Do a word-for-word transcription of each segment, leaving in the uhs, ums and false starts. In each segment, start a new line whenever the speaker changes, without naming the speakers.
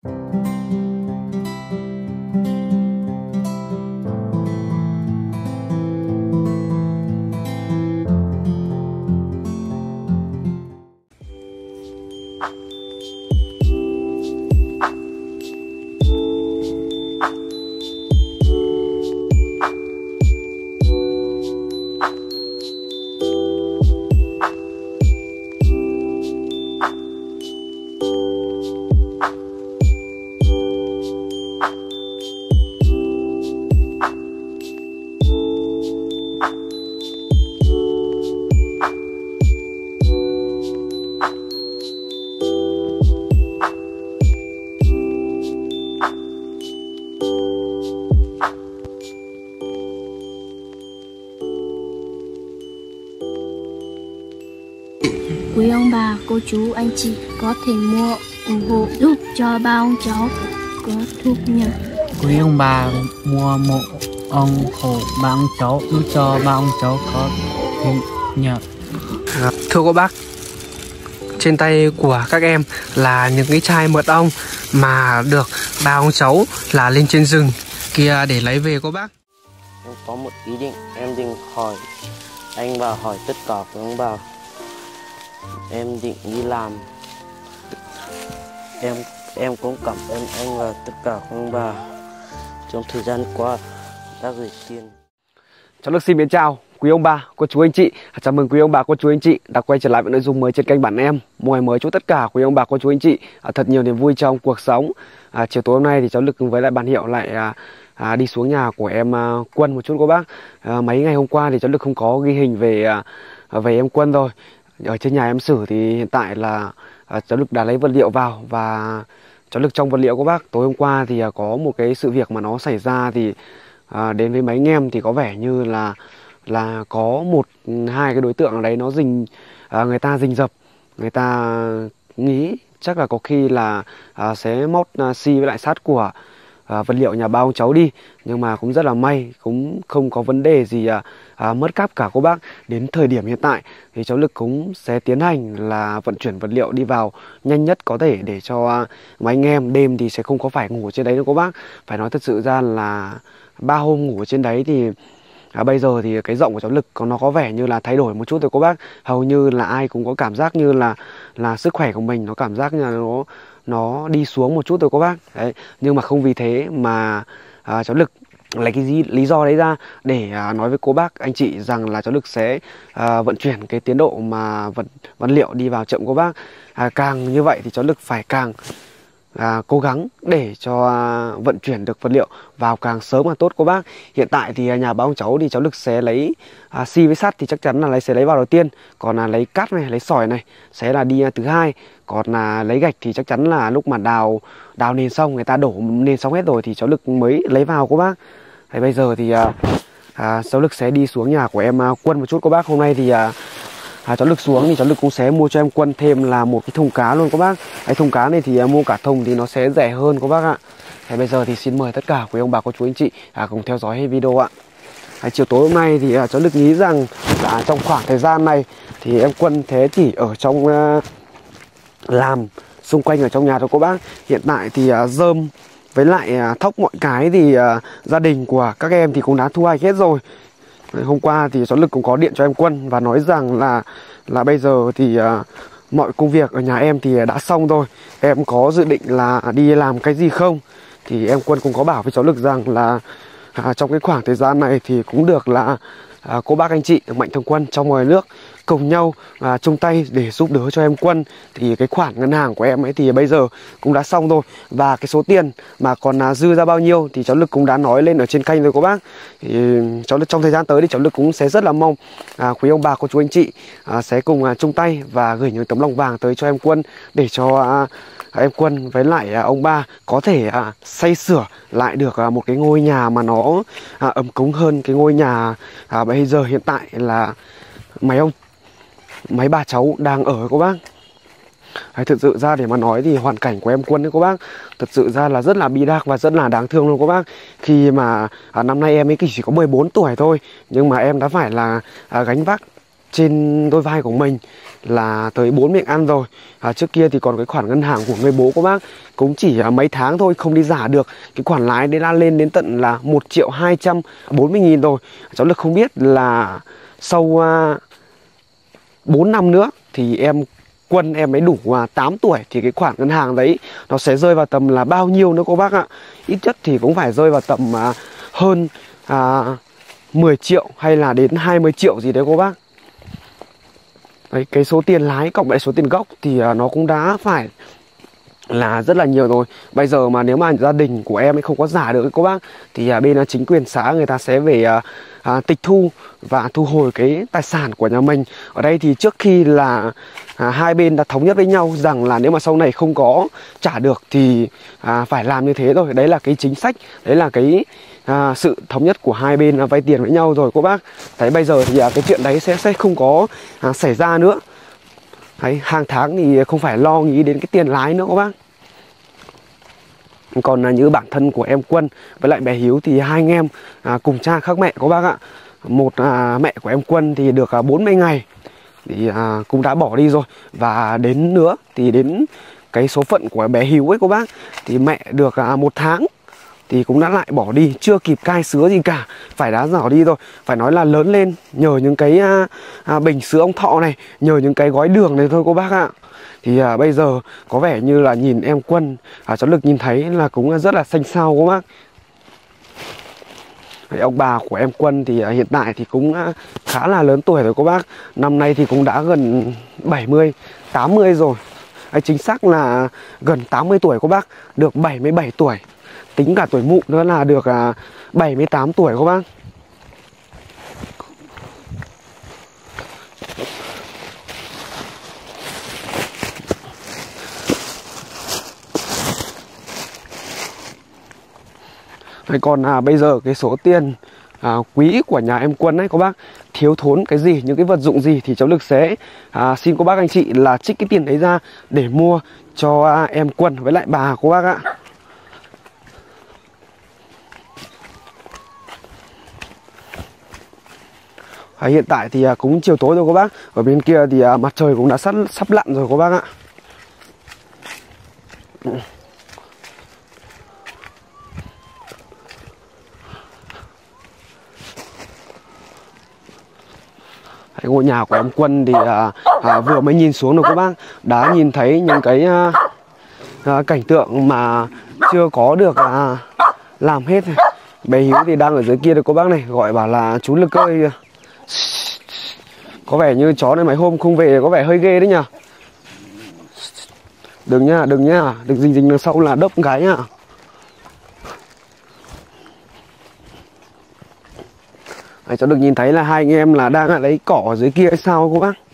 Quý ông bà, cô chú, anh chị có thể mua ủng hộ giúp cho ba ông cháu có thu nhập.
Quý ông bà mua mộ ông hộ ba ông cháu giúp cho ba ông cháu có thu nhập.
À, thưa cô bác, trên tay của các em là những cái chai mật ong mà được ba ông cháu là lên trên rừng kia để lấy về cô bác.
Em có một ý định, em định hỏi anh và hỏi tất cả các ông bà. Em định đi làm. Em em cũng cảm ơn anh và tất cả các ông bà trong thời gian qua đã gửi tiền.
Cháu được xin mến chào quý ông bà, cô chú anh chị. Chào mừng quý ông bà, cô chú anh chị đã quay trở lại với nội dung mới trên kênh Bản Em. Mùa mới chúc tất cả quý ông bà, cô chú anh chị thật nhiều niềm vui trong cuộc sống. À, chiều tối hôm nay thì cháu Lực cùng với lại bạn Hiệu lại à, à, đi xuống nhà của em à, Quân một chút cô bác. À, mấy ngày hôm qua thì cháu Lực không có ghi hình về à, về em Quân rồi. Ở trên nhà em Sử thì hiện tại là à, cháu Lực đã lấy vật liệu vào và cháu Lực trong vật liệu cô bác. Tối hôm qua thì à, có một cái sự việc mà nó xảy ra thì à, đến với mấy anh em thì có vẻ như là là có một hai cái đối tượng ở đấy nó rình à, người ta rình rập, người ta nghĩ chắc là có khi là à, sẽ móc à, xi với lại sắt của à, vật liệu nhà ba ông cháu đi, nhưng mà cũng rất là may cũng không có vấn đề gì à, à, mất cắp cả cô bác. Đến thời điểm hiện tại thì cháu Lực cũng sẽ tiến hành là vận chuyển vật liệu đi vào nhanh nhất có thể để cho à, mấy anh em đêm thì sẽ không có phải ngủ trên đấy nữa cô bác. Phải nói thật sự ra là ba hôm ngủ trên đấy thì À, bây giờ thì cái giọng của cháu Lực có nó có vẻ như là thay đổi một chút rồi cô bác. Hầu như là ai cũng có cảm giác như là là sức khỏe của mình nó cảm giác như là nó nó đi xuống một chút rồi cô bác. Đấy. Nhưng mà không vì thế mà à, cháu Lực lấy cái gì, lý do đấy ra để à, nói với cô bác anh chị rằng là cháu Lực sẽ à, vận chuyển cái tiến độ mà vật vật liệu đi vào chậm cô bác. À, càng như vậy thì cháu Lực phải càng À, cố gắng để cho à, vận chuyển được vật liệu vào càng sớm càng tốt cô bác. Hiện tại thì à, nhà ba ông cháu thì cháu Lực sẽ lấy à, xi với sắt thì chắc chắn là lấy sẽ lấy vào đầu tiên, còn là lấy cát này, lấy sỏi này sẽ là đi à, thứ hai, còn là lấy gạch thì chắc chắn là lúc mà đào đào nền xong, người ta đổ nền xong hết rồi thì cháu Lực mới lấy vào cô bác. Thế bây giờ thì à, à, cháu Lực sẽ đi xuống nhà của em à, Quân một chút cô bác. Hôm nay thì à, À, cháu Lực xuống thì cháu Lực cũng sẽ mua cho em Quân thêm là một cái thùng cá luôn các bác. Cái thùng cá này thì à, mua cả thùng thì nó sẽ rẻ hơn các bác ạ. Thế bây giờ thì xin mời tất cả quý ông bà, cô chú anh chị à, cùng theo dõi video ạ. À, chiều tối hôm nay thì à, cháu Lực nghĩ rằng là trong khoảng thời gian này thì em Quân thế chỉ ở trong à, làm xung quanh ở trong nhà thôi các bác. Hiện tại thì à, rơm với lại à, thóc mọi cái thì à, gia đình của các em thì cũng đã thu hoạch hết rồi. Hôm qua thì cháu Lực cũng có điện cho em Quân và nói rằng là là bây giờ thì uh, mọi công việc ở nhà em thì đã xong rồi. Em có dự định là đi làm cái gì không? Thì em Quân cũng có bảo với cháu Lực rằng là uh, trong cái khoảng thời gian này thì cũng được là uh, cô bác anh chị mạnh thường quân trong ngoài nước cùng nhau à, chung tay để giúp đỡ cho em Quân. Thì cái khoản ngân hàng của em ấy thì bây giờ cũng đã xong rồi, và cái số tiền mà còn à, dư ra bao nhiêu thì cháu Lực cũng đã nói lên ở trên kênh rồi cô bác. Thì cháu Lực trong thời gian tới thì cháu Lực cũng sẽ rất là mong à, quý ông bà, cô chú anh chị à, sẽ cùng à, chung tay và gửi những tấm lòng vàng tới cho em Quân để cho à, em Quân với lại à, ông ba có thể à, xây sửa lại được à, một cái ngôi nhà mà nó à, ấm cúng hơn cái ngôi nhà à, bây giờ hiện tại là mấy ông mấy bà cháu đang ở cô bác. Đấy, thực sự ra để mà nói thì hoàn cảnh của em Quân đấy cô bác, thật sự ra là rất là bi đát và rất là đáng thương luôn cô bác. Khi mà à, năm nay em ấy chỉ có mười bốn tuổi thôi, nhưng mà em đã phải là à, gánh vác trên đôi vai của mình là tới bốn miệng ăn rồi. à, Trước kia thì còn cái khoản ngân hàng của người bố của bác cũng chỉ à, mấy tháng thôi, không đi giả được. Cái khoản lãi đấy đã lên đến tận là một triệu hai trăm bốn mươi nghìn rồi. Cháu Lực không biết là sau à, bốn năm nữa thì em Quân em ấy đủ à, tám tuổi thì cái khoản ngân hàng đấy nó sẽ rơi vào tầm là bao nhiêu nữa cô bác ạ? Ít nhất thì cũng phải rơi vào tầm à, hơn à, mười triệu hay là đến hai mươi triệu gì đấy cô bác. Đấy, cái số tiền lái cộng lại số tiền gốc thì à, nó cũng đã phải là rất là nhiều rồi. Bây giờ mà nếu mà gia đình của em ấy không có giả được cô bác thì à, bên à, chính quyền xã người ta sẽ về à, à, tịch thu và thu hồi cái tài sản của nhà mình. Ở đây thì trước khi là à, hai bên đã thống nhất với nhau rằng là nếu mà sau này không có trả được thì à, phải làm như thế rồi. Đấy là cái chính sách, đấy là cái à, sự thống nhất của hai bên à, vay tiền với nhau rồi cô bác. Đấy, bây giờ thì à, cái chuyện đấy sẽ sẽ không có à, xảy ra nữa. Đấy, hàng tháng thì không phải lo nghĩ đến cái tiền lái nữa các bác. Còn là như bản thân của em Quân với lại bé Hiếu thì hai anh em à, cùng cha khác mẹ các bác ạ. Một à, mẹ của em Quân thì được à, bốn mươi ngày thì à, cũng đã bỏ đi rồi. Và đến nữa thì đến cái số phận của bé Hiếu ấy cô bác, thì mẹ được à, một tháng thì cũng đã lại bỏ đi, chưa kịp cai sứa gì cả, phải đã bỏ đi rồi. Phải nói là lớn lên nhờ những cái à, à, bình sữa ông Thọ này, nhờ những cái gói đường này thôi cô bác ạ. Thì à, bây giờ có vẻ như là nhìn em Quân, à, cháu Lực nhìn thấy là cũng rất là xanh xao cô bác. Đấy, ông bà của em Quân thì à, hiện tại thì cũng à, khá là lớn tuổi rồi cô bác. Năm nay thì cũng đã gần bảy mươi, tám mươi rồi. Đấy, chính xác là gần tám mươi tuổi cô bác, được bảy mươi bảy tuổi. Tính cả tuổi mụ nữa là được à, bảy mươi tám tuổi cô bác. Đấy, còn à, bây giờ cái số tiền à, quý của nhà em Quân ấy cô bác, thiếu thốn cái gì, những cái vật dụng gì thì cháu Lực sẽ à, xin cô bác anh chị là trích cái tiền đấy ra để mua cho à, em Quân với lại bà cô bác ạ. À, hiện tại thì à, cũng chiều tối rồi cô bác. Ở bên kia thì à, mặt trời cũng đã sắp, sắp lặn rồi cô bác ạ. Ngôi nhà của em Quân thì à, à, vừa mới nhìn xuống được các bác, đã nhìn thấy những cái à, à, cảnh tượng mà chưa có được à, làm hết. Bé Hiếu thì đang ở dưới kia được cô bác này, gọi bảo là chú Lực ơi. Có vẻ như chó này mấy hôm không về có vẻ hơi ghê đấy nhỉ. Đừng nhá, đừng nhá, đừng dính dính đằng sau là đốc cái nhá. Đấy, cháu được nhìn thấy là hai anh em là đang ở lấy cỏ ở dưới kia hay sao cô bác.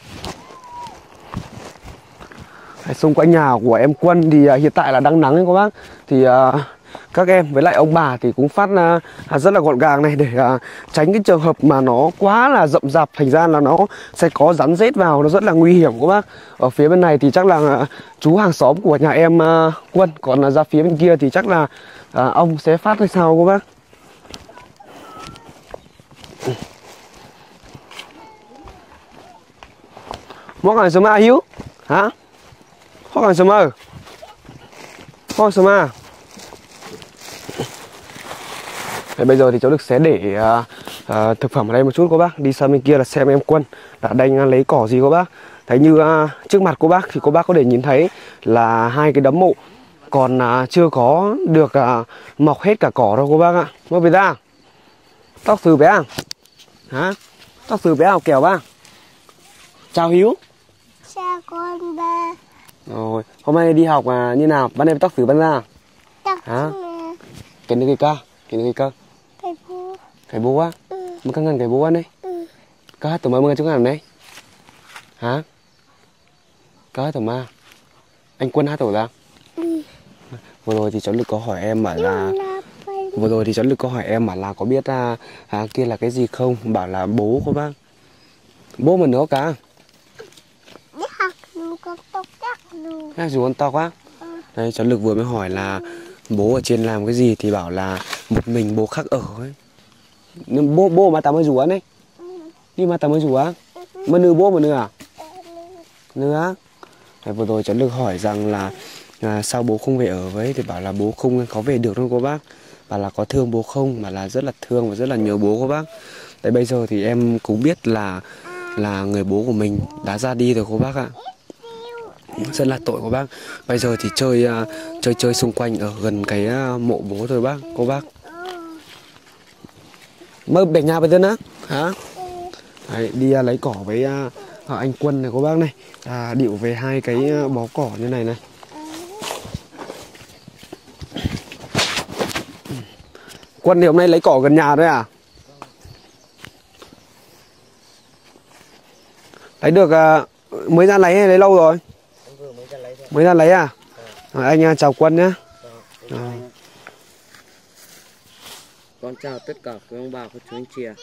Đấy, xung quanh nhà của em Quân thì uh, hiện tại là đang nắng ấy cô bác. Thì uh, các em với lại ông bà thì cũng phát uh, rất là gọn gàng này, để uh, tránh cái trường hợp mà nó quá là rậm rạp, thành ra là nó sẽ có rắn rết vào, nó rất là nguy hiểm cô bác. Ở phía bên này thì chắc là uh, chú hàng xóm của nhà em uh, Quân, còn uh, ra phía bên kia thì chắc là uh, ông sẽ phát hay sao cô bác. Móc hàng số ma Hiếu hả? Móc hàng số ma móc số ma. Thế bây giờ thì cháu Lực sẽ để uh, uh, thực phẩm ở đây một chút cô bác, đi sang bên kia là xem em Quân đã đang lấy cỏ gì cô bác. Thấy như uh, trước mặt cô bác thì cô bác có thể nhìn thấy là hai cái đấm mộ còn uh, chưa có được uh, mọc hết cả cỏ đâu cô bác ạ. Mơ về ra tóc từ bé à? Hả? Tóc từ bé nào kèo bác. Chào Hiếu.
Chào con ba.
Rồi, hôm nay đi học mà như nào? Ban đêm tóc từ ban ra.
Tóc
hả? Cái này cái ca, cái này cái ca.
Cái bố.
Cái bố á?
Ừ.
Mà căng ngăn cái bố ăn đấy.
Ừ.
Cá hát tụi mà mưa chúng ăn đấy. Hả? Cá hát tụi mà. Anh Quân hát tụi ra.
Ừ.
Vừa rồi thì cháu Lực có hỏi em bảo là Vừa rồi thì cháu Lực có hỏi em bảo là có biết à, à, kia là cái gì không? Bảo là bố cô bác. Bố mình nữa cả.
Đi học luôn con tóc chắc luôn.
À, dù con to quá.
Ừ.
Đấy, cháu Lực vừa mới hỏi là bố ở trên làm cái gì thì bảo là một mình bố khác ở ấy. Nhưng bố bố mà tao mới rủ ăn ấy.
Ừ.
Đi mà tao mới rủ á.
Ừ.
Mà nữ bố mà nữ à? Nữ á? Vừa rồi cháu được hỏi rằng là à, sao bố không về ở với, thì bảo là bố không có về được đâu cô bác. Bảo là có thương bố không, mà là rất là thương và rất là nhớ bố cô bác. Tại bây giờ thì em cũng biết là là người bố của mình đã ra đi rồi cô bác ạ. Rất là tội cô bác. Bây giờ thì chơi uh, chơi chơi xung quanh ở gần cái uh, mộ bố thôi bác, cô bác. Mơ về nhà bây giờ á hả? Đấy, đi uh, lấy cỏ với uh, anh Quân này cô bác này, à, điệu về hai cái uh, bó cỏ như này này. Quân thì hôm nay lấy cỏ gần nhà thôi à? Lấy được uh, mới ra lấy hay lấy lâu rồi? Mới ra lấy à? À, anh chào Quân nhé. À.
Con chào tất cả quý ông bà, cô chú anh chị ạ.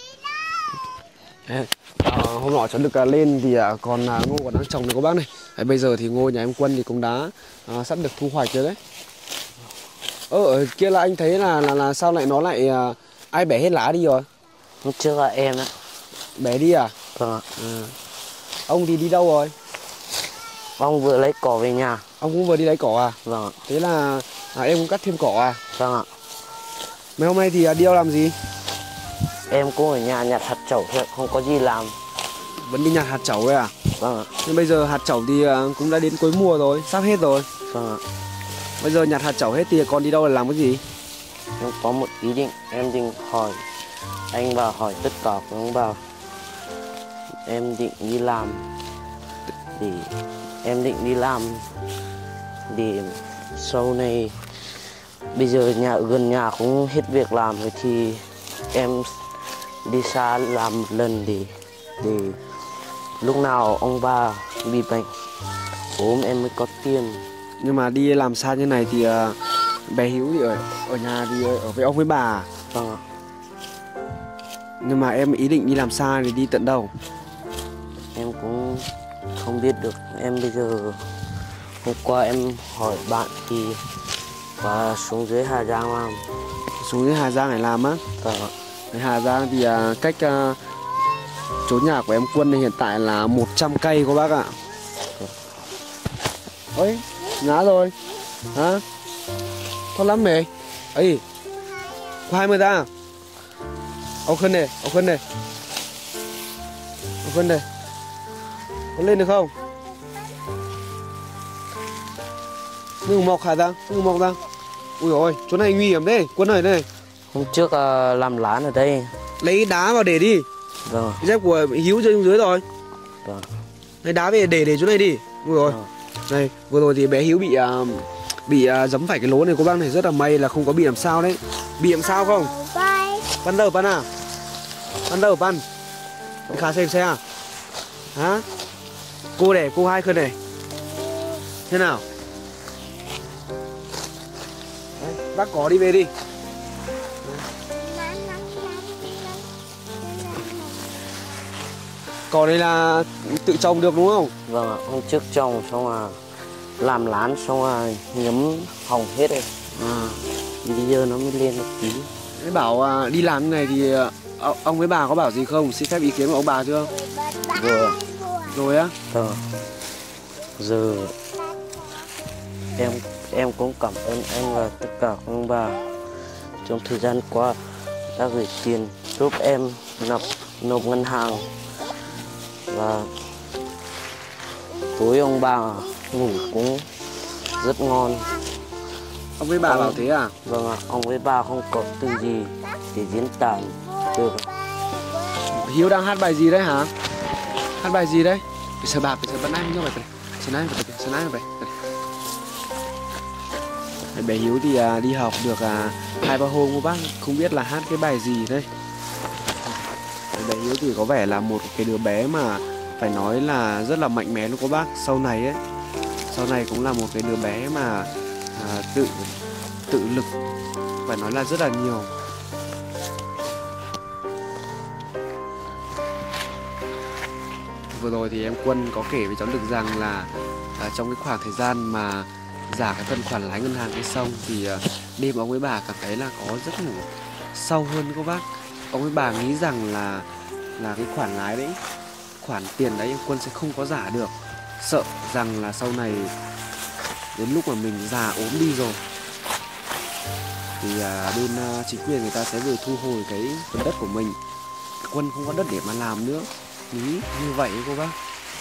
À, hôm nọ cháu được uh, lên thì uh, còn uh, ngô còn đang trồng này cô bác này. Đấy, bây giờ thì ngô nhà em Quân thì cũng đã uh, sắp được thu hoạch rồi đấy. Ờ, ở kia là anh thấy là là, là sao lại nó lại uh, ai bẻ hết lá đi rồi?
Hôm trước là em ạ.
Bẻ đi à?
Vâng ạ.
À. Ông thì đi đâu rồi?
Ông vừa lấy cỏ về nhà.
Ông cũng vừa đi lấy cỏ à?
Vâng ạ.
Thế là à, em cũng cắt thêm cỏ à?
Vâng ạ.
Mấy hôm nay thì đi đâu làm gì?
Em cũng ở nhà nhặt hạt chẩu thôi, không có gì làm.
Vẫn đi nhặt hạt chẩu đấy à?
Vâng ạ.
Nhưng bây giờ hạt chẩu thì cũng đã đến cuối mùa rồi, sắp hết rồi.
Vâng ạ.
Bây giờ nhặt hạt chẩu hết thì còn đi đâu để làm cái gì?
Em có một ý định, em định hỏi anh và hỏi tất cả các ông bà. Em định đi làm để em định đi làm để sau này bây giờ nhà gần nhà cũng hết việc làm rồi thì em đi xa làm một lần để để lúc nào ông bà bị bệnh ốm em mới có tiền.
Nhưng mà đi làm xa như này thì uh, bé Hiếu thì ở ở nhà thì ở với ông với bà.
Vâng ạ.
Nhưng mà em ý định đi làm xa thì đi tận đâu?
Em cũng không biết được. Em bây giờ hôm qua em hỏi bạn thì và xuống dưới Hà Giang làm.
Xuống dưới Hà Giang để làm á?
Vâng ạ.
Hà Giang thì uh, cách uh, chỗ nhà của em Quân thì hiện tại là một trăm cây cô bác ạ. Ôi, ngã rồi. Hả? Thoát lắm mày. Ấy. Có hai mươi ta. Ông Khân này, ông Khân này. Ông Khân này. Có lên được không? Ngừng mọc hả ta? Ngừng mọc ta. Ui ôi, chỗ này nguy hiểm đấy, Quân ơi đây.
Hôm trước uh, làm lán ở đây.
Lấy đá vào để đi.
Vâng.
Cái dép của Hiếu rơi xuống dưới rồi.
Vâng.
Lấy đá về để để chỗ này đi. Ui rồi.
Vâng.
Đây, vừa rồi thì bé Hiếu bị uh, bị uh, giấm phải cái lỗ này cô bác này, rất là may là không có bị làm sao đấy. Bị làm sao không? Pan đâu pan à? Pan đâu pan? Đi khá xem xe à? Hả? Cô này, cô hai Khân này. Thế nào? Đấy, bác có đi về đi. Cỏ này là tự trồng được đúng không?
Vâng ạ. Hôm trước trồng xong là làm lán xong là nhấm hỏng hết rồi.
À.
Bây giờ nó mới lên một tí.
Thế bảo uh, đi làm như này thì uh, ông với bà có bảo gì không? Xin phép ý kiến của ông bà chưa?
Rồi.
Rồi á?
Vâng. Giờ em em cũng cảm ơn anh và tất cả các ông bà trong thời gian qua đã gửi tiền giúp em nộp nộp ngân hàng, và tối ông bà ngủ cũng rất ngon.
Ông với bà
ông,
bảo thế à?
Vâng ạ. Ông với bà không có từ gì để diễn tả được.
Hiếu đang hát bài gì đấy hả? Hát bài gì đấy? Phải sờ bạc, phải sờ bắn anh cho mày phải. Sờ nai phải, sờ nai phải. Bé Hiếu thì à, đi học được à, hai ba hôm cô bác, không biết là hát cái bài gì đây. Bé Hiếu thì có vẻ là một cái đứa bé mà phải nói là rất là mạnh mẽ luôn cô bác. Sau này ấy, sau này cũng là một cái đứa bé mà à, tự tự lực, phải nói là rất là nhiều. Vừa rồi thì em Quân có kể với cháu được rằng là à, trong cái khoảng thời gian mà giả cái phần khoản lãi ngân hàng cái xong thì à, đêm ông với bà cảm thấy là có giấc ngủ sâu hơn các bác. Ông với bà nghĩ rằng là là cái khoản lãi đấy khoản tiền đấy em Quân sẽ không có giả được. Sợ rằng là sau này đến lúc mà mình già ốm đi rồi thì à, bên à, chính quyền người ta sẽ về thu hồi cái phần đất của mình. Quân không có đất để mà làm nữa. Nghĩ như vậy cô bác.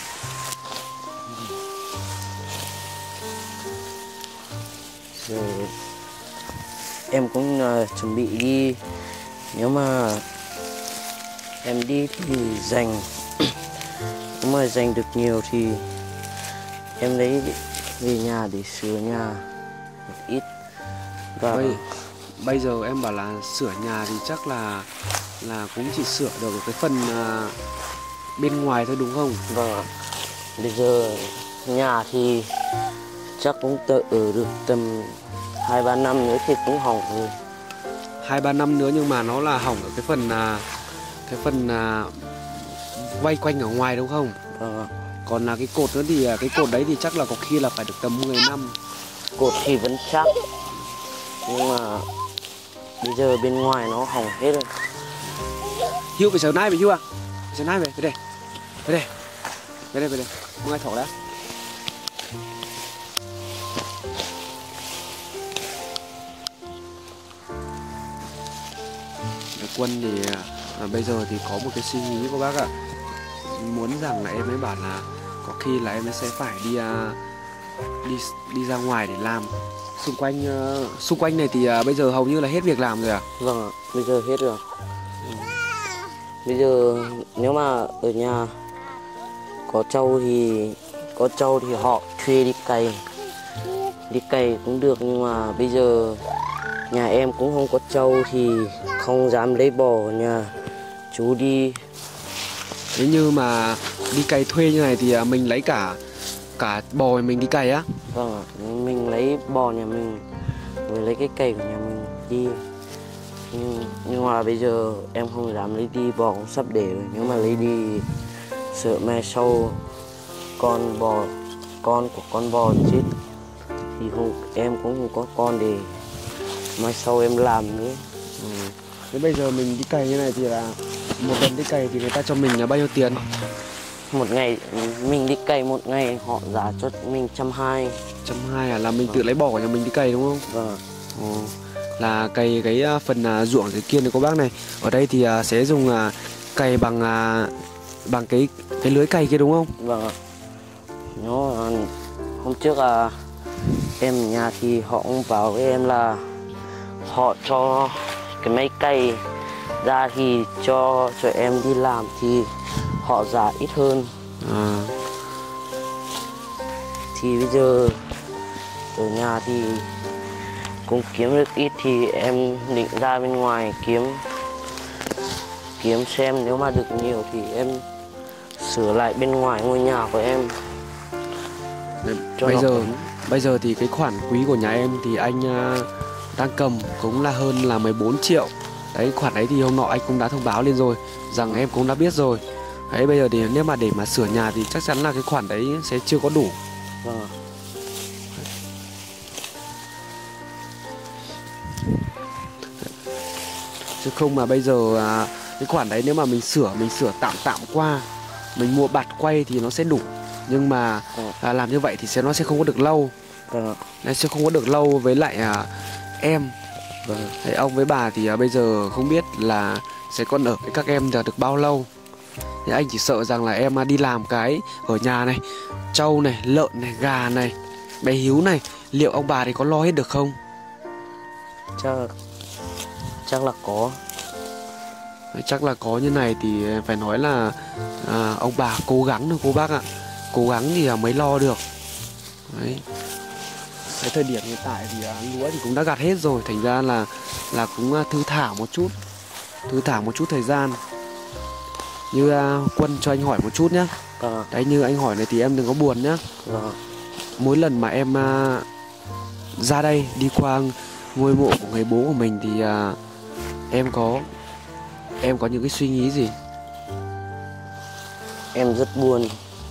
Rồi em cũng uh, chuẩn bị đi. Nếu mà em đi thì dành nếu mà dành được nhiều thì em lấy về nhà để sửa nhà một ít. Và
bây, bây giờ em bảo là sửa nhà thì chắc là là cũng chỉ sửa được cái phần uh, bên ngoài thôi đúng không?
Vâng. Bây giờ nhà thì chắc cũng tự ở được tầm hai ba năm nữa thì cũng hỏng rồi.
Hai ba năm nữa nhưng mà nó là hỏng ở cái phần uh, cái phần uh, vây quanh ở ngoài đúng không?
Vâng.
Còn là cái cột nữa thì cái cột đấy thì chắc là có khi là phải được tầm mười năm.
Cột thì vẫn chắc, nhưng mà bây giờ bên ngoài nó hỏng hết rồi.
Hiếu về sở nai về Hiếu à? Sở nai về, về đây. Về đây. Về đây, về đây. Không ai thổ đã. Quân thì à, bây giờ thì có một cái suy nghĩ của bác ạ. Muốn rằng là em ấy bảo là có khi là em ấy sẽ phải đi à, đi đi ra ngoài để làm. Xung quanh uh, xung quanh này thì uh, bây giờ hầu như là hết việc làm rồi à?
Vâng ạ, bây giờ hết rồi. Ừ. Bây giờ nếu mà ở nhà có trâu thì có trâu thì họ thuê đi cày. Đi cày cũng được, nhưng mà bây giờ nhà em cũng không có trâu thì không dám lấy bò ở nhà. Chú đi.
Nếu như mà đi cày thuê như này thì mình lấy cả cả bò mình đi cày á?
Vâng ạ, mình lấy bò nhà mình rồi lấy cái cày của nhà mình đi. Nhưng, nhưng mà bây giờ em không dám lấy đi, bò cũng sắp để rồi. Nếu mà lấy đi sợ mai sau con bò con của con bò chết thì không, em cũng không có con để mai sau em làm nữa.
Ừ. Thế bây giờ mình đi cày như này thì là một lần đi cày thì người ta cho mình là bao nhiêu tiền?
Một ngày mình đi cày một ngày họ giá cho mình trăm hai.
Trăm hai à? Là mình tự lấy bò của nhà mình đi cày đúng không?
Vâng.
Ồ. Là cày cái phần ruộng dưới kia này cô bác này. Ở đây thì sẽ dùng cày bằng bằng cái cái lưới cày kia đúng không?
Vâng ạ. Nó hôm trước là em ở nhà thì họ cũng bảo với em là họ cho cái máy cày ra thì cho cho em đi làm thì họ giá ít hơn.
À.
Thì bây giờ ở nhà thì cũng kiếm được ít thì em định ra bên ngoài kiếm kiếm xem nếu mà được nhiều thì em sửa lại bên ngoài ngôi nhà của em.
Bây giờ cũng... bây giờ thì cái khoản quý của nhà em thì anh uh, đang cầm cũng là hơn là mười bốn triệu. Đấy, khoản đấy thì hôm nọ anh cũng đã thông báo lên rồi, rằng em cũng đã biết rồi. Đấy, bây giờ thì nếu mà để mà sửa nhà thì chắc chắn là cái khoản đấy sẽ chưa có đủ.
Vâng.
Chứ không mà bây giờ à, cái khoản đấy nếu mà mình sửa, mình sửa tạm tạm qua, mình mua bạt quay thì nó sẽ đủ. Nhưng mà à, làm như vậy thì sẽ nó sẽ không có được lâu.
Vâng.
Nó sẽ không có được lâu với lại à, em. Vâng. Thế ông với bà thì à, bây giờ không biết là sẽ còn ở với các em được bao lâu. Thì anh chỉ sợ rằng là em đi làm cái ở nhà này, trâu này, lợn này, gà này, bé Hiếu này, liệu ông bà thì có lo hết được không?
Chắc chắc là có.
Chắc là có như này thì phải nói là à, ông bà cố gắng thôi cô bác ạ. Cố gắng thì mới lo được. Đấy. Cái thời điểm hiện tại thì à, lúa thì cũng đã gặt hết rồi, thành ra là là cũng à, thư thả một chút, thư thả một chút thời gian. Như à, Quân cho anh hỏi một chút nhá.
Vâng.
Đấy, như anh hỏi này thì em đừng có buồn nhá.
Vâng.
Mỗi lần mà em à, ra đây đi qua ngôi mộ của người bố của mình thì à, em có em có những cái suy nghĩ gì?
Em rất buồn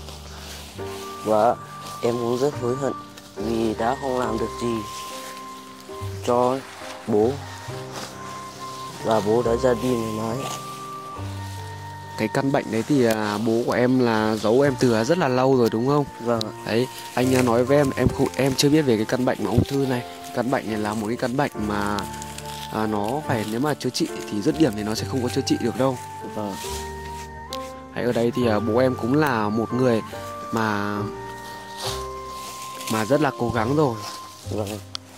và em cũng rất hối hận vì đã không làm được gì cho bố và bố đã ra đi ngày mai.
cái căn bệnh đấy thì à, bố của em là giấu em từ rất là lâu rồi đúng không?
Vâng ạ.
Đấy, anh à, nói với em, em không, em chưa biết về cái căn bệnh mà ung thư này. Căn bệnh này là một cái căn bệnh mà à, nó phải nếu mà chữa trị thì dứt điểm thì nó sẽ không có chữa trị được đâu.
Vâng.
Đấy, ở đây thì à, bố em cũng là một người mà mà rất là cố gắng rồi.
Vâng.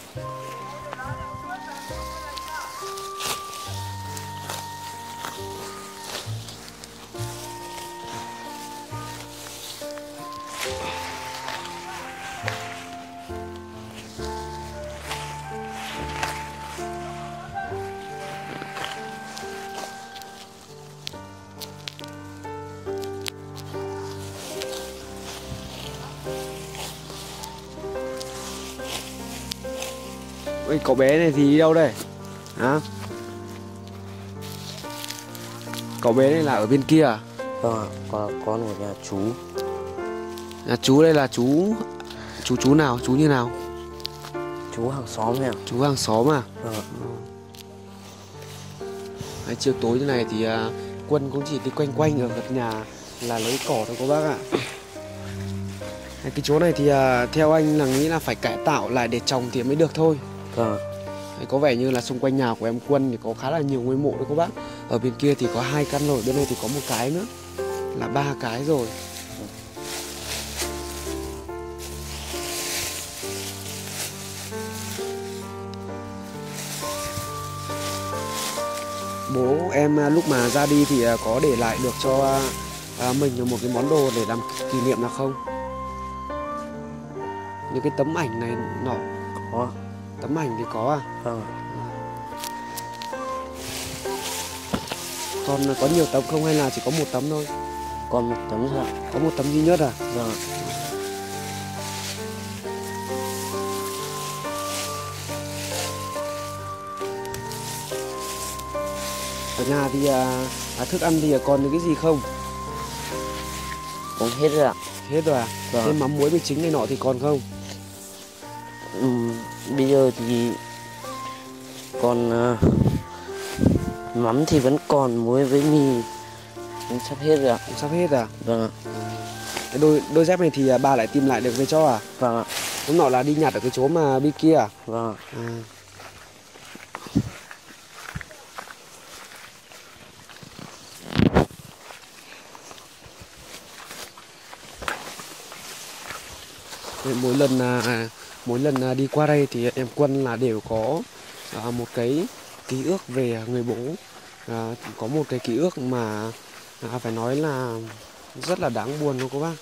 Ôi, cậu bé này thì đi đâu đây? Hả? Cậu bé này là ở bên kia à?
Vâng ạ. Con con của nhà chú.
Nhà chú đây là chú chú chú nào? Chú như nào?
Chú hàng xóm này ạ.
Chú hàng xóm à?
Vâng ạ.
Đấy, chiều tối như này thì à, Quân cũng chỉ đi quanh quanh ở gần nhà là lấy cỏ thôi cô bác ạ. Đấy, cái chỗ này thì à, theo anh là nghĩ là phải cải tạo lại để trồng thì mới được thôi.
Vâng.
Đấy, có vẻ như là xung quanh nhà của em Quân thì có khá là nhiều ngôi mộ đấy cô bác. Ở bên kia thì có hai căn rồi, bên này thì có một cái nữa, là ba cái rồi. Bố em à, lúc mà ra đi thì à, có để lại được cho à, mình một cái món đồ để làm kỷ niệm nào không? Những cái tấm ảnh này nọ.
Có.
Tấm ảnh thì có à?
Vâng.
Còn có nhiều tấm không hay là chỉ có một tấm thôi?
Còn một tấm thôi ạ.
Có một tấm duy nhất à?
Vâng.
Ở nhà thì à, à, thức ăn thì còn những cái gì không?
Cũng hết rồi ạ.
Hết rồi à?
Vâng.
Thêm mắm muối mì chính này nọ thì còn không?
Ừ, bây giờ thì còn uh, mắm thì vẫn còn, muối với mì cũng sắp hết rồi ạ.
Cũng sắp hết à?
Vâng ạ.
Cái đôi đôi dép này thì à, bà lại tìm lại được về cho à?
Vâng ạ.
Lúc nọ là đi nhặt ở cái chỗ mà bên kia à?
Vâng ạ.
À. Mỗi lần à, mỗi lần à, đi qua đây thì em Quân là đều có à, một cái ký ức về người bố, à, có một cái ký ức mà à, phải nói là rất là đáng buồn luôn cô bác.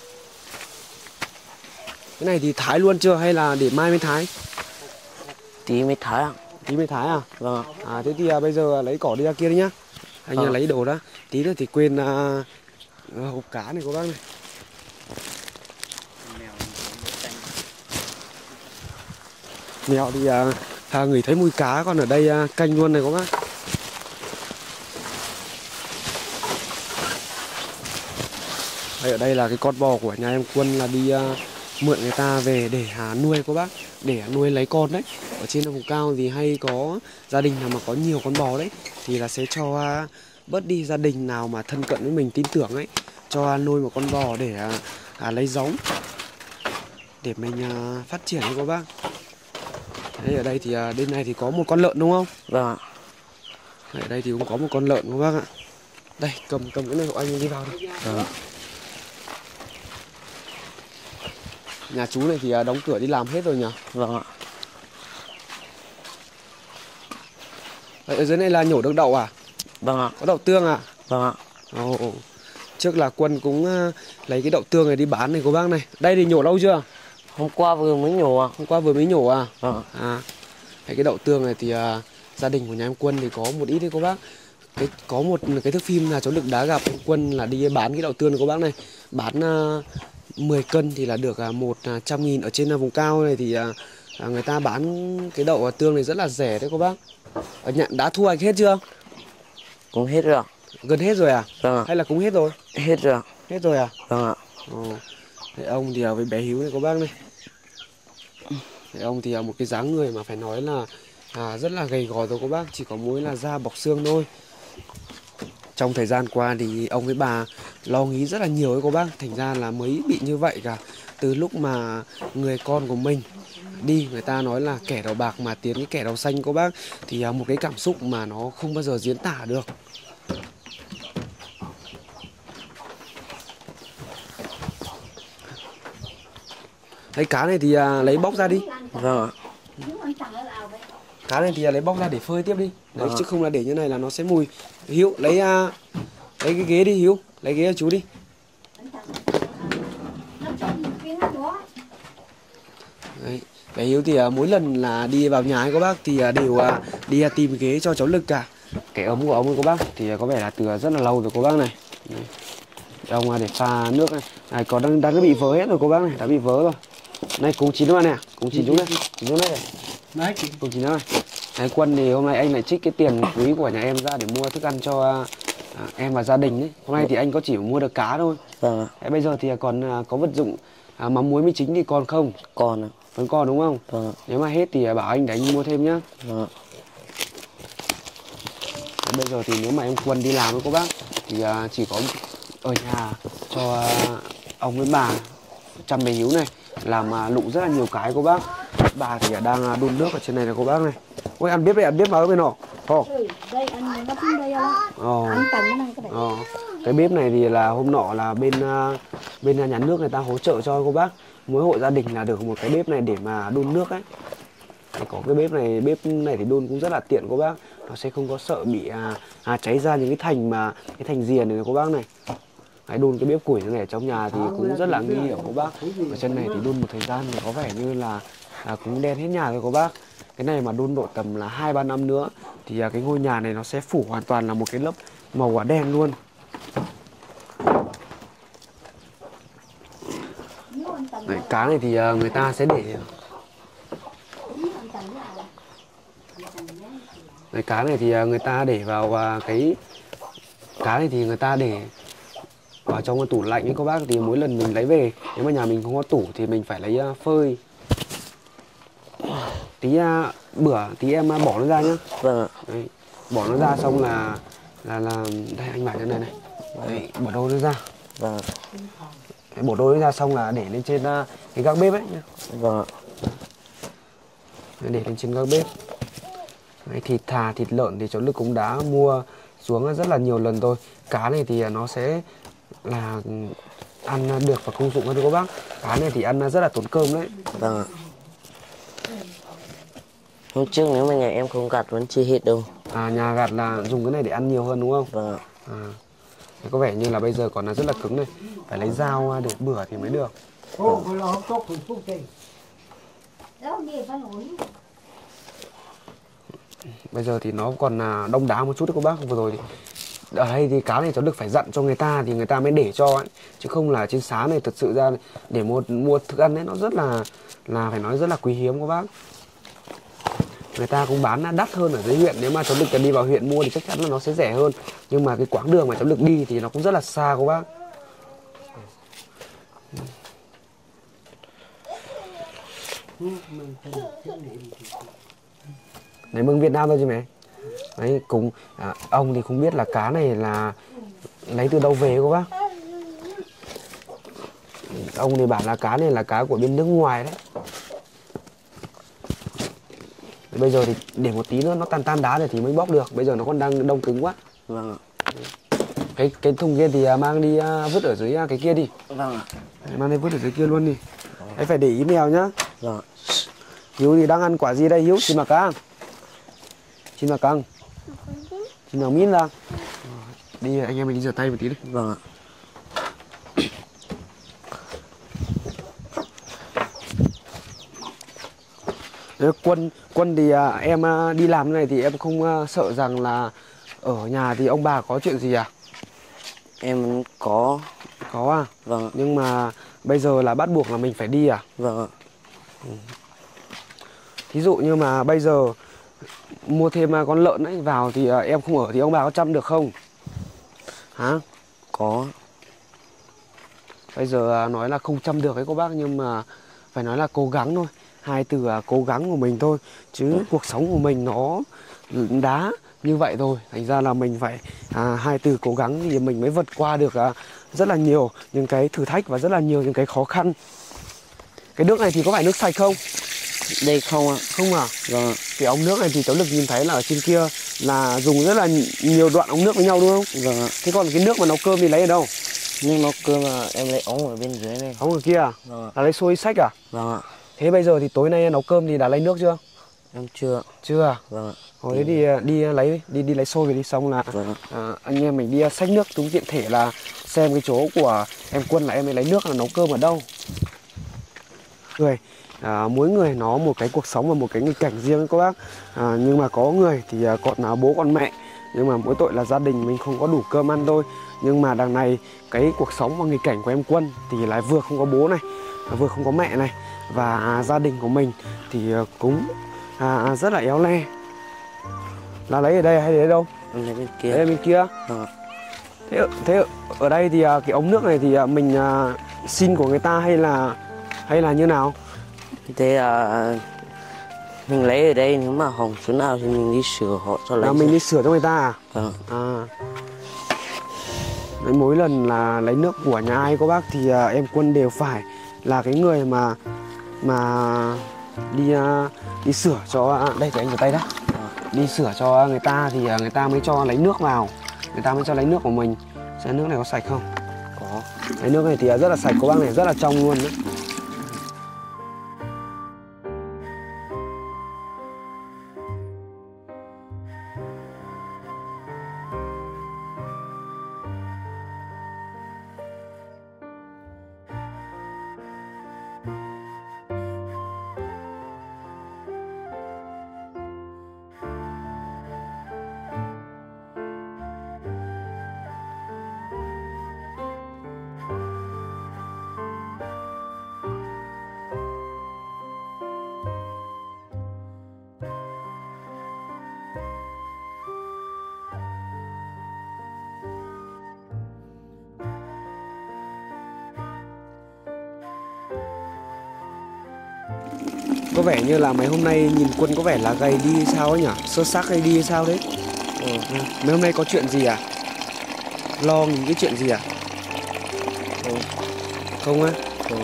Cái này thì thái luôn chưa hay là để mai mới thái?
Tí mới thái ạ.
Tí mới thái à?
Vâng ạ.
À thế thì à, bây giờ lấy cỏ đi ra kia đi nhá. Anh
Ờ.
lấy đồ đó. Tí nữa thì quên à, hộp cá này cô bác này. Mèo thì à, à, ngửi thấy mùi cá, còn ở đây à, canh luôn này các bác. Đây, ở đây là cái con bò của nhà em Quân là đi à, mượn người ta về để à, nuôi các bác, để nuôi lấy con đấy. Ở trên vùng cao thì hay có gia đình nào mà có nhiều con bò đấy thì là sẽ cho à, bớt đi gia đình nào mà thân cận với mình tin tưởng ấy, cho nuôi một con bò để à, à, lấy giống để mình à, phát triển đấy các bác. Đấy, ở đây thì à, bên này thì có một con lợn đúng không?
Vâng ạ.
Đấy, ở đây thì cũng có một con lợn các bác ạ. Đây, cầm cầm cái này của anh đi vào đi.
Vâng ạ.
Nhà chú này thì à, đóng cửa đi làm hết rồi nhỉ?
Vâng ạ.
Đấy, ở dưới này là nhổ được đậu à?
Vâng ạ.
Có đậu tương à?
Vâng ạ.
Ồ, ồ. Trước là Quân cũng à, lấy cái đậu tương này đi bán này cô bác này. Đây thì nhổ lâu chưa?
Hôm qua vừa mới nhổ ạ.
Hôm qua vừa mới nhổ à?
Vâng ạ.
À, cái đậu tương này thì à, gia đình của nhà em Quân thì có một ít đấy cô bác. Cái có một cái thước phim là cháu được đá gặp em Quân là đi bán cái đậu tương này cô bác này. Bán à, mười cân thì là được à, một trăm nghìn. Ở trên à, vùng cao này thì à, à, người ta bán cái đậu tương này rất là rẻ đấy cô bác. Ở nhà đã thu hoạch hết chưa?
Cũng hết rồi ạ.
Gần hết rồi à?
Vâng ạ.
Hay là cũng hết rồi?
Hết rồi ạ.
Hết rồi à?
Vâng ạ.
Ồ. Thế ông thì à, với bé Hiếu này cô bác này. Thế ông thì à, một cái dáng người mà phải nói là à, rất là gầy gò rồi cô bác, chỉ có mỗi là da bọc xương thôi. Trong thời gian qua thì ông với bà lo nghĩ rất là nhiều ấy cô bác, thành ra là mới bị như vậy cả. Từ lúc mà người con của mình đi, người ta nói là kẻ đầu bạc mà tiến cái kẻ đầu xanh cô bác, thì một cái cảm xúc mà nó không bao giờ diễn tả được. Đấy, cá này thì à, lấy bóc ra đi.
Vâng ạ.
Cá này thì à, lấy bóc ra để phơi tiếp đi. Đấy,
Vâng.
chứ không là để như này là nó sẽ mùi. Hiếu lấy à, lấy cái ghế đi Hiếu, lấy ghế cho chú đi. Đấy, cái Hiếu thì à, mỗi lần là đi vào nhà ấy các bác thì à, đều à, đi à, tìm ghế cho cháu Lực cả. Cái ấm của ông ấy các bác thì à, có vẻ là từ rất là lâu rồi cô bác này. Đấy. Ông à, để pha nước này, này có đang đang bị vỡ hết rồi cô bác này, đã bị vỡ rồi. Này cùng chín nữa nè, cùng chín chú này, chín chú này. Đấy, cùng chín nữa này. Này Quân thì hôm nay anh lại trích cái tiền quý của nhà em ra để mua thức ăn cho à, em và gia đình ấy. Hôm nay thì anh có chỉ mua được cá thôi.
Vâng ạ.
Thế bây giờ thì còn à, có vật dụng à, mắm muối mì chính thì còn không?
Còn ạ.
Vẫn còn đúng không?
Vâng ạ.
Nếu mà hết thì bảo anh để anh mua thêm nhá.
Vâng ạ.
Thế bây giờ thì nếu mà em Quân đi làm với cô bác thì à, chỉ có ở nhà cho à, ông với bà chăm bé Hiếu này, làm à, lụng rất là nhiều cái cô bác. Bà thì đang à, đun nước ở trên này này cô bác này. Ôi ăn bếp đây, ăn bếp vào bên nọ. Ồ.
Đây anh nó xuống đây á.
Ồ.
Anh tầng cái này cái này.
Ồ. Cái bếp này thì là hôm nọ là bên à, bên nhà nước người ta hỗ trợ cho cô bác. Mỗi hộ gia đình là được một cái bếp này để mà đun nước ấy. Thì có cái bếp này, bếp này thì đun cũng rất là tiện cô bác. Nó sẽ không có sợ bị à, à, cháy ra những cái thành mà cái thành diền này cô bác này. Đấy, đun cái bếp củi này ở trong nhà thì cũng rất là nguy hiểm cô bác. Ở trên này thì đun một thời gian thì có vẻ như là à, cũng đen hết nhà rồi cô bác. Cái này mà đun độ tầm là hai ba năm nữa thì à, cái ngôi nhà này nó sẽ phủ hoàn toàn là một cái lớp màu quả đen luôn. Đấy, cá này thì à, người ta sẽ để Đấy, cá này thì à, người ta để vào à, cái cá này thì người ta để vào trong cái tủ lạnh ấy các bác, thì mỗi lần mình lấy về nếu mà nhà mình không có tủ thì mình phải lấy uh, phơi tí uh, bữa tí em uh, bỏ nó ra nhá.
Vâng ạ.
Đấy, bỏ nó ra xong là là là đây anh bảo cho này này. Đấy, bỏ đôi nó ra.
Vâng ạ.
Đấy, bỏ đôi nó ra xong là để lên trên uh, cái gác bếp ấy nhá.
Vâng ạ.
Đấy, để lên trên gác bếp. Đấy, thịt thà thịt lợn thì cháu Lực cũng đã mua xuống rất là nhiều lần rồi. Cá này thì nó sẽ là ăn được và công dụng hơn các bác. Cá này thì ăn rất là tốn cơm đấy.
Vâng ạ. Hôm trước nếu mà nhà em không gặt vẫn chưa hết đâu.
À, nhà gặt là dùng cái này để ăn nhiều hơn đúng không?
Vâng ạ.
À, có vẻ như là bây giờ còn là rất là cứng này, phải lấy dao để bửa thì mới được. Bây giờ thì nó còn là đông đá một chút đấy các bác. Vừa rồi thì ở đây thì cá này cháu được phải dặn cho người ta thì người ta mới để cho ấy, chứ không là trên xá này thật sự ra để mua mua thức ăn ấy nó rất là là phải nói rất là quý hiếm các bác. Người ta cũng bán đắt hơn ở dưới huyện, nếu mà cháu được đi vào huyện mua thì chắc chắn là nó sẽ rẻ hơn, nhưng mà cái quãng đường mà cháu được đi thì nó cũng rất là xa các bác. Đấy, mừng Việt Nam thôi chứ mẹ. Đấy, cũng à, ông thì không biết là cá này là lấy từ đâu về cô bác. Ông thì bảo là cá này là cá của bên nước ngoài đấy. Bây giờ thì để một tí nữa nó tan tan đá rồi thì mới bóc được. Bây giờ nó còn đang đông cứng quá.
Vâng ạ.
Cái cái thùng kia thì mang đi vứt ở dưới cái kia đi.
Vâng ạ.
Mang đi vứt ở dưới kia luôn đi. Đấy, phải để ý mèo nhá.
Vâng ạ.
Hiếu thì đang ăn quả gì đây Hiếu? Xin mà căng. Xin mà căng. Xin nào mít ra. Đi anh em mình đi rửa tay một tí đi.
Vâng ạ.
Đấy, Quân Quân thì à, em à, đi làm này thì em không à, sợ rằng là ở nhà thì ông bà có chuyện gì à?
Em có.
Có à?
Vâng ạ.
Nhưng mà bây giờ là bắt buộc là mình phải đi à?
Vâng ạ.
Ừ. Thí dụ như mà bây giờ mua thêm con lợn ấy vào thì à, em không ở thì ông bà có chăm được không? Hả?
Có.
Bây giờ à, nói là không chăm được ấy cô bác, nhưng mà phải nói là cố gắng thôi. Hai từ à, cố gắng của mình thôi. Chứ cuộc sống của mình nó đá như vậy thôi. Thành ra là mình phải à, hai từ cố gắng thì mình mới vượt qua được à, rất là nhiều những cái thử thách và rất là nhiều những cái khó khăn. Cái nước này thì có phải nước sạch không?
Đây không ạ.
Không à?
Vâng ạ.
Cái ống nước này thì cháu Lực nhìn thấy là ở trên kia là dùng rất là nhiều đoạn ống nước với nhau đúng không?
Vâng ạ.
Thế còn cái nước mà nấu cơm thì lấy ở đâu?
Nhưng nấu cơm là em lấy ống ở bên dưới này.
Ống ở kia à?
Vâng ạ.
Là lấy xôi xách à?
Vâng ạ.
Thế bây giờ thì tối nay nấu cơm thì đã lấy nước chưa?
Em chưa.
Chưa à?
Vâng ạ.
Hồi đấy đi đi lấy đi đi lấy xôi về đi, xong là
Vâng ạ.
à, anh em mình đi xách nước chúng tiện thể là xem cái chỗ của em Quân là em ấy lấy nước là nấu cơm ở đâu. Người à, mỗi người nó một cái cuộc sống và một cái nghịch cảnh riêng các bác. À, nhưng mà có người thì à, còn là bố còn mẹ, nhưng mà mỗi tội là gia đình mình không có đủ cơm ăn thôi. Nhưng mà đằng này cái cuộc sống và nghịch cảnh của em Quân thì lại vừa không có bố này, vừa không có mẹ này, và à, gia đình của mình thì à, cũng à, rất là éo le. Là lấy ở đây hay lấy ở đâu?
Em lấy bên kia.
Lấy ở bên kia.
Vâng ạ.
Thế, thế ở đây thì à, cái ống nước này thì à, mình à, xin của người ta hay là hay là như nào?
Thế à, mình lấy ở đây, nếu mà hỏng chỗ nào thì mình đi sửa họ cho lấy.
Là mình đi sửa cho người ta à?
Vâng.
À. Đấy, mỗi lần là lấy nước của nhà ai có bác thì à, em Quân đều phải là cái người mà mà đi à, đi sửa cho à, đây thì anh rửa tay đó. Đi sửa cho người ta thì à, người ta mới cho lấy nước vào, người ta mới cho lấy nước của mình. Xem nước này có sạch không?
Có.
Cái nước này thì à, rất là sạch, có bác này rất là trong luôn đấy. Có vẻ như là mấy hôm nay nhìn Quân có vẻ là gầy đi sao ấy nhỉ? Sơ xác hay đi sao đấy? Ừ. Mấy hôm nay có chuyện gì à? Lo những cái chuyện gì à?
Không.
Không á?
Ừ.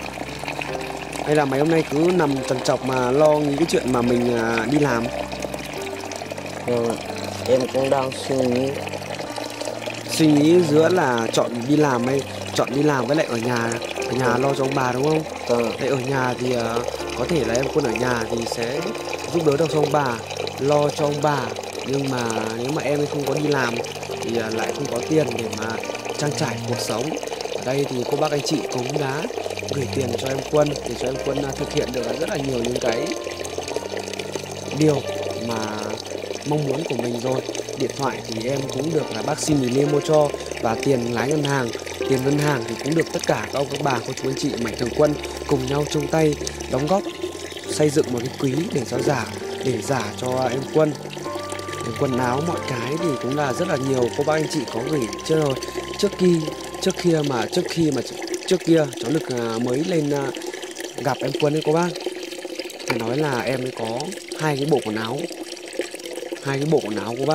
Hay là mấy hôm nay cứ nằm trằn trọc mà lo những cái chuyện mà mình à, đi làm?
Ừ. Em cũng đang suy nghĩ.
Suy nghĩ giữa là chọn đi làm hay chọn đi làm với lại ở nhà, ở nhà lo cho ông bà đúng không?
Ừ.
Thế ở nhà thì à, có thể là em Quân ở nhà thì sẽ giúp đỡ được cho ông bà, lo cho ông bà. Nhưng mà nếu mà em ấy không có đi làm thì à, lại không có tiền để mà trang trải cuộc sống. Ở đây thì cô bác anh chị cũng đã gửi tiền cho em Quân để cho em Quân à, thực hiện được rất là nhiều những cái điều mà mong muốn của mình rồi. Điện thoại thì em cũng được là bác xin nghỉ mua cho, và tiền lái ngân hàng, tiền ngân hàng thì cũng được tất cả các ông các bà cô chú anh chị Mạnh Thường Quân cùng nhau chung tay đóng góp xây dựng một cái quý để cho giả để giả cho em Quân. Quần áo mọi cái thì cũng là rất là nhiều cô bác anh chị có gửi chưa rồi. Trước khi trước kia mà trước khi mà trước kia cháu Lực mới lên gặp em Quân ấy cô bác, phải nói là em ấy có hai cái bộ quần áo, hai cái bộ quần áo cô bác,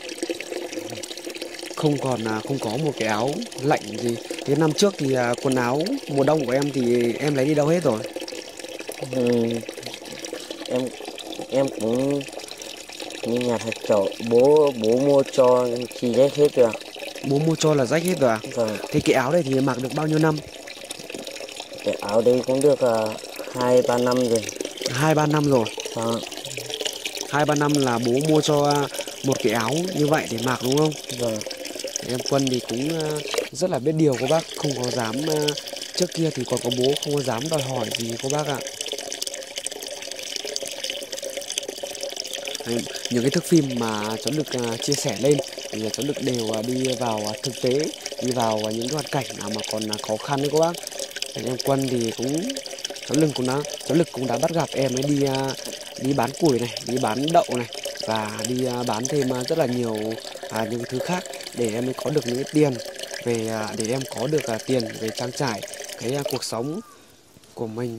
không còn không có một cái áo lạnh gì. Cái năm trước thì quần áo mùa đông của em thì em lấy đi đâu hết rồi?
Ừ. em em cũng như nhà thạch chậu, bố bố mua cho chị rách hết rồi.
Bố mua cho là rách hết rồi à?
Vâng.
Thế cái áo này thì mặc được bao nhiêu năm?
Cái áo đây cũng được uh, hai ba năm rồi.
Hai ba năm rồi.
Vâng.
Hai ba năm là bố mua cho một cái áo như vậy để mặc đúng không?
Vâng.
Em Quân thì cũng rất là biết điều cô bác, không có dám, trước kia thì còn có bố không có dám đòi hỏi gì cô bác ạ. Đấy, những cái thước phim mà cháu Lực uh, chia sẻ lên thì cháu Lực đều uh, đi vào uh, thực tế, đi vào uh, những cái hoàn cảnh nào mà còn uh, khó khăn đấy cô bác. Thì em Quân thì cũng cháu Lực cũng đã cháu Lực cũng đã bắt gặp em ấy đi uh, đi bán củi này, đi bán đậu này, và đi uh, bán thêm uh, rất là nhiều uh, những thứ khác để em ấy có được những cái tiền về uh, để em có được uh, tiền về trang trải cái uh, cuộc sống của mình.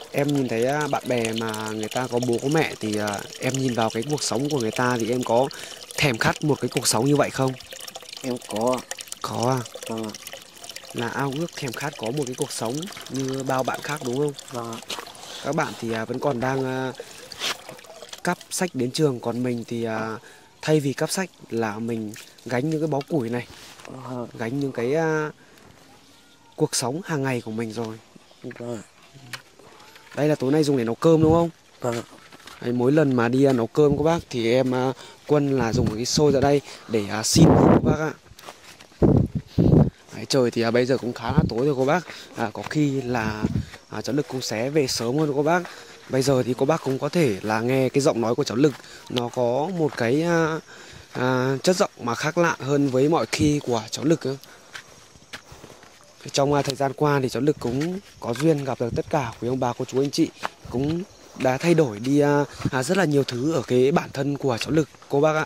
em nhìn thấy à, bạn bè mà người ta có bố có mẹ thì à, em nhìn vào cái cuộc sống của người ta thì em có thèm khát một cái cuộc sống như vậy không?
Em có.
Có à?
Vâng ạ.
Là ao ước thèm khát có một cái cuộc sống như bao bạn khác đúng không?
Vâng ạ.
Các bạn thì à, vẫn còn đang à, cắp sách đến trường, còn mình thì à, thay vì cắp sách là mình gánh những cái bó củi này,
Vâng.
gánh những cái à, cuộc sống hàng ngày của mình rồi.
Vâng.
Đây là tối nay dùng để nấu cơm đúng không?
Vâng.
Đấy, mỗi lần mà đi à, nấu cơm các bác thì em à, Quân là dùng cái xôi ra đây để à, xin các bác ạ. Đấy, trời thì à, bây giờ cũng khá là tối rồi cô bác, à, có khi là à, cháu Lực cũng sẽ về sớm hơn cô bác. Bây giờ thì cô bác cũng có thể là nghe cái giọng nói của cháu Lực nó có một cái à, à, chất giọng mà khác lạ hơn với mọi khi của cháu Lực ấy. Trong à, thời gian qua thì cháu Lực cũng có duyên gặp được tất cả quý ông bà cô chú anh chị, cũng đã thay đổi đi à, à, rất là nhiều thứ ở cái bản thân của cháu Lực cô bác ạ.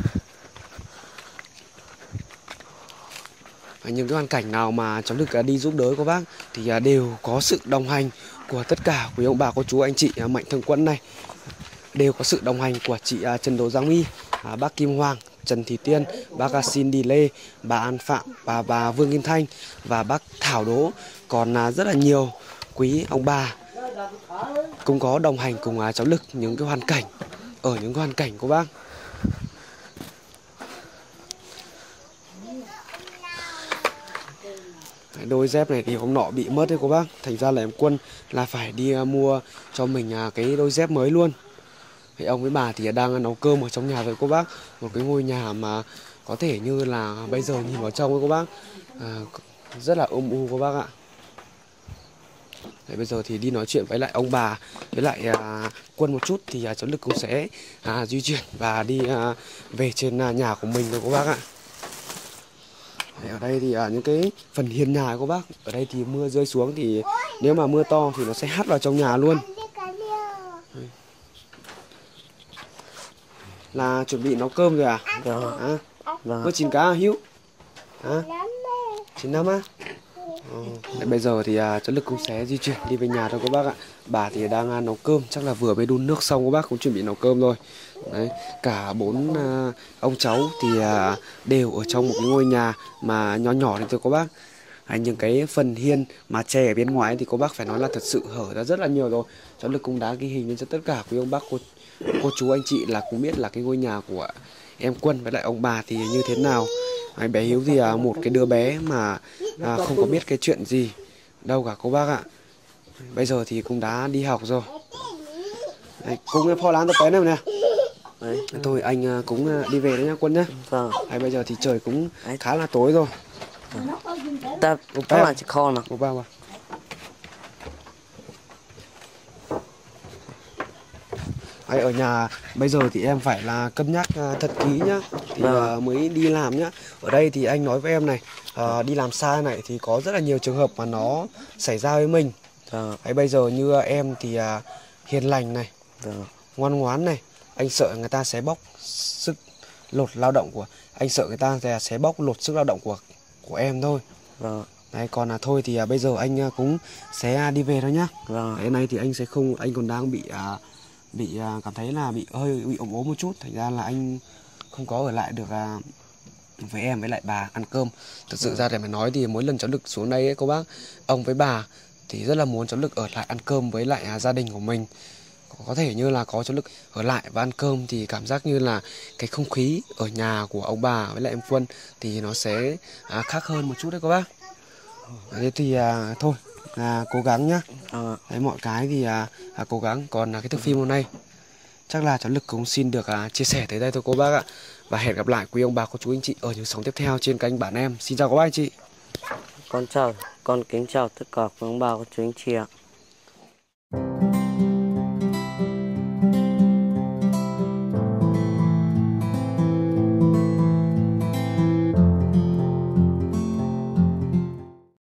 Những cái hoàn cảnh nào mà cháu Lực đi giúp đỡ cô bác thì đều có sự đồng hành của tất cả quý ông bà cô chú anh chị Mạnh Thường Quân này, đều có sự đồng hành của chị Trần Đỗ Giang My, bác Kim Hoàng, Trần Thị Tiên, bác Cindy Lê, bà An Phạm và bà Vương Kim Thanh và bác Thảo Đỗ. Còn rất là nhiều quý ông bà cũng có đồng hành cùng cháu Lực những cái hoàn cảnh ở những cái hoàn cảnh của bác. Đôi dép này thì hôm nọ bị mất đấy cô bác, thành ra là em Quân là phải đi uh, mua cho mình uh, cái đôi dép mới luôn. Thì ông với bà thì đang nấu cơm ở trong nhà với cô bác, một cái ngôi nhà mà có thể như là bây giờ nhìn vào trong với cô bác à, rất là ôm u cô bác ạ. Đấy, bây giờ thì đi nói chuyện với lại ông bà với lại uh, Quân một chút thì uh, cháu Lực cũng sẽ uh, di chuyển và đi uh, về trên uh, nhà của mình rồi cô bác ạ. Ở đây thì à, những cái phần hiên nhà của bác, ở đây thì mưa rơi xuống thì nếu mà mưa to thì nó sẽ hắt vào trong nhà luôn. Là chuẩn bị nấu cơm rồi à?
Vâng.
À,
Vâng.
có chín cá à, Hữu? À? chín năm á? Ừ. Đấy, bây giờ thì à, cháu Lực cũng sẽ di chuyển đi về nhà thôi các bác ạ. Bà thì đang à, nấu cơm, chắc là vừa mới đun nước xong các bác cũng chuẩn bị nấu cơm rồi. Đấy, cả bốn à, ông cháu thì à, đều ở trong một cái ngôi nhà mà nhỏ nhỏ này thôi các bác. À, những cái phần hiên mà che ở bên ngoài thì cô bác phải nói là thật sự hở ra rất là nhiều rồi. Cháu Lực cũng đã ghi hình lên cho tất cả quý ông bác cô, cô chú anh chị là cũng biết là cái ngôi nhà của em Quân với lại ông bà thì như thế nào. À, bé Hiếu thì à, một cái đứa bé mà à, không có biết cái chuyện gì đâu cả cô bác ạ. Bây giờ thì cũng đã đi học rồi. Đấy, cũng phò lán tập bé này nè. Đấy, thôi anh cũng đi về đấy nhá Quân nhá.
Vâng.
Đấy, bây giờ thì trời cũng khá là tối rồi.
Ta ta là chỉ kho nào.
Một bao vào. Đấy, ở nhà bây giờ thì em phải là cân nhắc uh, thật kỹ nhá thì uh, mới đi làm nhá. Ở đây thì anh nói với em này, uh, đi làm xa này thì có rất là nhiều trường hợp mà nó xảy ra với mình.
Vâng.
Đấy, bây giờ như uh, em thì uh, hiền lành này,
Vâng.
ngoan ngoãn này, anh sợ người ta sẽ bóc sức lột lao động của anh sợ người ta sẽ bóc lột sức lao động của của em thôi.
Vâng.
Đấy, còn là thôi thì uh, bây giờ anh uh, cũng sẽ uh, đi về thôi nhá.
Vâng.
Đấy, nay thì anh sẽ không, anh còn đang bị uh, bị uh, cảm thấy là bị hơi bị ốm ốm một chút, thành ra là anh không có ở lại được uh, với em với lại bà ăn cơm. Thật sự ra để mà nói thì mỗi lần cháu Lực xuống đây ấy, cô bác, ông với bà thì rất là muốn cháu Lực ở lại ăn cơm với lại uh, gia đình của mình. Có thể như là có cháu Lực ở lại và ăn cơm thì cảm giác như là cái không khí ở nhà của ông bà với lại em Quân thì nó sẽ uh, khác hơn một chút đấy cô bác. Thế thì uh, thôi là cố gắng nhá.
À.
Đấy, mọi cái thì à, à, cố gắng. Còn à, cái thước phim hôm nay chắc là cháu Lực cũng xin được à, chia sẻ tới đây thôi cô bác ạ. Và hẹn gặp lại quý ông bà cô chú anh chị ở những sóng tiếp theo trên kênh Bản Em. Xin chào các bác anh chị.
Con chào, con kính chào tất cả quý ông bà cô chú anh chị ạ.